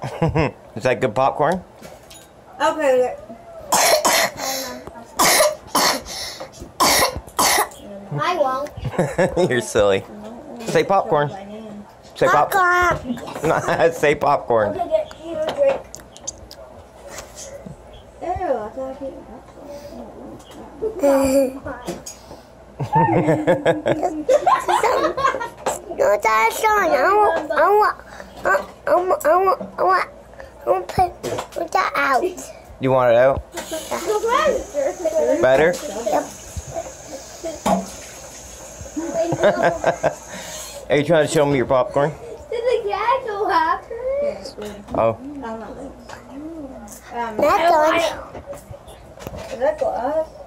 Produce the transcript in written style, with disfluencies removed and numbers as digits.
Is that good popcorn? Okay. I won't. You're silly. Say popcorn. Say popcorn. Say popcorn. Okay, get you a drink. Ew, I thought I No, that's not. I want to put that out. You want it out? Better? Yep. Are you trying to show me your popcorn? Did the cat go after it? Oh. That's on. Is that glass?